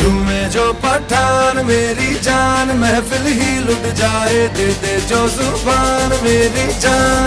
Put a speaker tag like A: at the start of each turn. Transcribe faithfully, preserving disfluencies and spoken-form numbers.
A: झूमे जो पठान मेरी जान, महफिल ही लुट जाए, दे दे जो जुबान मेरी जान।